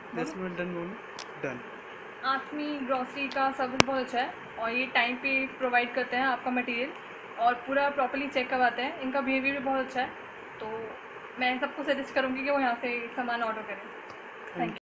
10 minute done बोलो। Done. आस्मी grocery का सर्विस बहुत अच्छा है और ये टाइम पे प्रोवाइड करते हैं आपका मटेरियल और पूरा प्रॉपर्ली चेक करवाते हैं। इनका बिहेवियर भी बहुत अच्छा है, तो मैं सबको सजेस्ट करूँगी कि वो यहाँ से सामान ऑर्डर करें। Thank you.